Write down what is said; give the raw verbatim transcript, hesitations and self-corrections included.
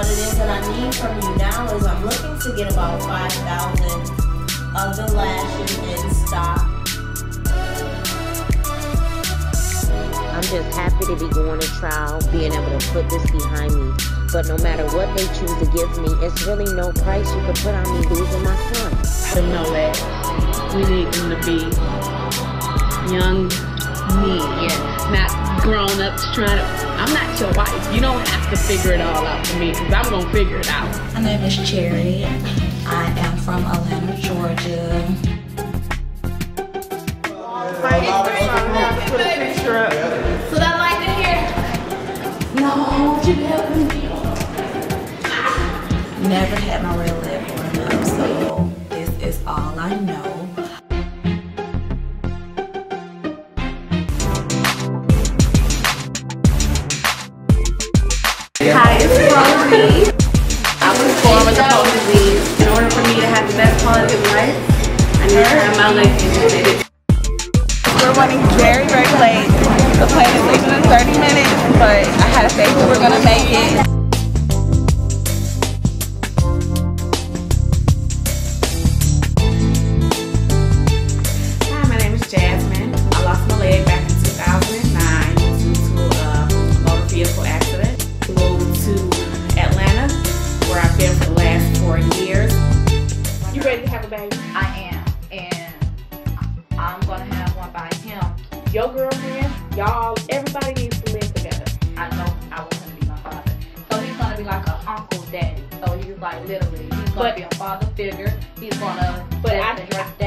what it is that I need from you now is I'm looking to get about five thousand of the lashes in stock. I'm just happy to be going to trial, being able to put this behind me. But no matter what they choose to give me, it's really no price you could put on me losing my son. To know that we need them to be young me, yeah, not grown ups trying to. I'm not your wife. You don't have to figure it all out for me, because I'm gonna figure it out. My name is Cherry. I am from Atlanta, Georgia. Put a picture up. So that light in here? No, you help me. Never had my real lip growing up, so this is all I know. Hi, it's Rosie. I was born with a bone disease. In order for me to have the best quality of life, I need to have my legs amputated. We're running very, very late. The plane is leaving in thirty minutes, but I had faith that we're gonna make it. Hi, my name is Jasmine. I lost my leg back in two thousand nine due to a motor vehicle accident. Moved to Atlanta, where I've been for the last four years. You ready to have a baby? I am, and I'm gonna have one by him. Your girlfriend, y'all, everybody needs to live together. I know I want him to be my father. So he's gonna be like an uncle daddy. So he's like literally, he's gonna But- be a father figure. He's gonna But live I, the-